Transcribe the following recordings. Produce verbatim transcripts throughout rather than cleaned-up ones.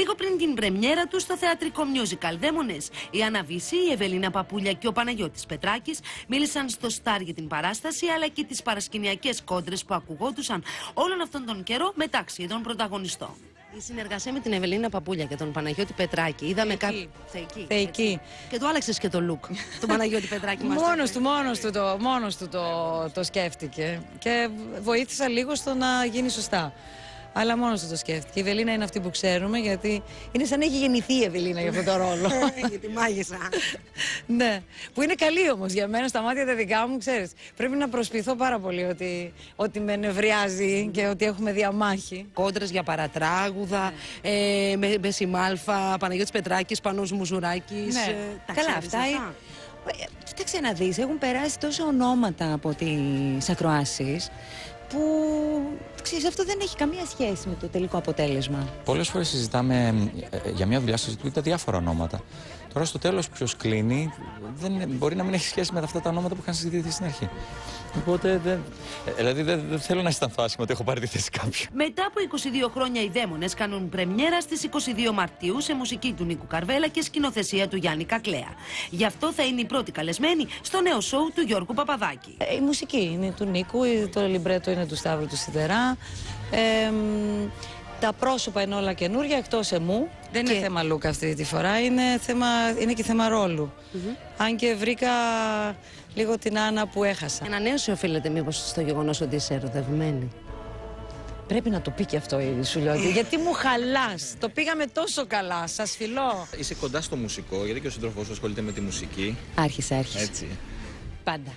Λίγο πριν την πρεμιέρα του στο θεατρικό musical Δαίμονες, η Άννα Βύση, η Ευελίνα Παπούλια και ο Παναγιώτης Πετράκης μίλησαν στο Σταρ για την παράσταση αλλά και τις παρασκηνιακές κόντρες που ακουγόντουσαν όλον αυτόν τον καιρό μεταξύ των πρωταγωνιστών. Η συνεργασία με την Ευελίνα Παπούλια και τον Παναγιώτη Πετράκη, είδαμε κάτι. Θεϊκή. Θεϊκή. Και του άλλαξες και το look. Τον Παναγιώτη Πετράκη μας. Μόνος του, μόνος του, το, μόνος του το, το σκέφτηκε. Και βοήθησα λίγο στο να γίνει σωστά. Αλλά μόνος του το σκέφτηκε. Η Ευελίνα είναι αυτή που ξέρουμε, γιατί είναι σαν να έχει γεννηθεί η Ευελίνα για αυτόν τον ρόλο. Για τη μάγισσα. Ναι. Που είναι καλή όμως για μένα, στα μάτια τα δικά μου, ξέρεις. Πρέπει να προσποιηθώ πάρα πολύ ότι, ότι με νευριάζει και ότι έχουμε διαμάχη. Κόντρες για παρατράγουδα, ε, με, με Σιμάλφα, Παναγιώτης Πετράκης, Πανός Μουζουράκης. Ναι. Ε, Καλά, αυτά. αυτά. Κοίταξε να δεις, έχουν περάσει τόσα ονόματα από τις ακροάσεις που, ξέρεις, αυτό δεν έχει καμία σχέση με το τελικό αποτέλεσμα. Πολλές φορές συζητάμε για μια δουλειά, συζητούνται διάφορα ονόματα. Τώρα στο τέλος ποιος κλείνει δεν, μπορεί να μην έχει σχέση με αυτά τα ονόματα που είχαν συζητηθεί στην αρχή. Οπότε δεν, δηλαδή δεν, δεν θέλω να αισθανθώ άσχημα ότι έχω πάρει τη θέση κάποιου. Μετά από είκοσι δύο χρόνια οι Δαίμονες κάνουν πρεμιέρα στις είκοσι δύο Μαρτίου σε μουσική του Νίκου Καρβέλα και σκηνοθεσία του Γιάννη Κακλέα. Γι' αυτό θα είναι η πρώτη καλεσμένη στο νέο σοου του Γιώργου Παπαδάκη. Ε, η μουσική είναι του Νίκου, το λιμπρέτο είναι του Σταύρου του Σιδερά. Ε, τα πρόσωπα είναι όλα καινούρια εκτός εμού. Δεν και... είναι θέμα look αυτή τη φορά, είναι, θέμα, είναι και θέμα ρόλου. Mm-hmm. Αν και βρήκα λίγο την Άννα που έχασα. Ένα νέο σου οφείλεται μήπως στο γεγονός ότι είσαι ερωτευμένη? Πρέπει να το πει και αυτό η Σουλιώτη. Γιατί μου χαλάς. Το πήγαμε τόσο καλά. Σας φιλώ. Είσαι κοντά στο μουσικό, γιατί και ο σύντροφός σου ασχολείται με τη μουσική. Άρχισε, άρχισε. Έτσι. Πάντα.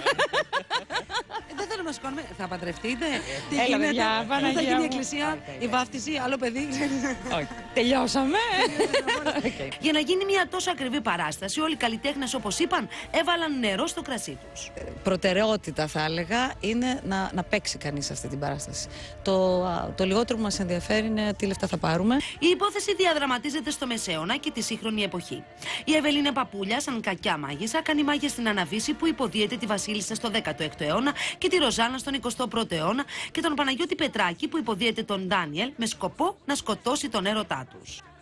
Δεν θέλω να σηκώνουμε. Θα παντρευτείτε? Τι Έλα, γίνεται? παιδιά, Παναγία θα γίνει η μου. εκκλησία, Okay, η βάφτιση, άλλο παιδί? Όχι. Τελειώσαμε. Okay. Για να γίνει μια τόσο ακριβή παράσταση, όλοι οι καλλιτέχνες, όπως είπαν, έβαλαν νερό στο κρασί τους. Προτεραιότητα, θα έλεγα, είναι να, να παίξει κανείς αυτή την παράσταση. Το, το λιγότερο που μας ενδιαφέρει είναι τι λεφτά θα πάρουμε. Η υπόθεση διαδραματίζεται στο Μεσαίωνα και τη σύγχρονη εποχή. Η Ευελίνα Παπούλια, σαν κακιά μάγισσα, κάνει μάγια στην Άννα Βύση που υποδίεται τη Βασίλισσα στο δέκατο έκτο αιώνα και τη Ροζάνα στον εικοστό πρώτο αιώνα και τον Παναγιώτη Πετράκη που υποδίεται τον Ντάνιελ με σκοπό να σκοτώσει τον έρωτά τους.